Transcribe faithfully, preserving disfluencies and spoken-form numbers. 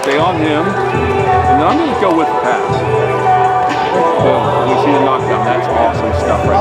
stay on him, and then I'm going to go with the pass.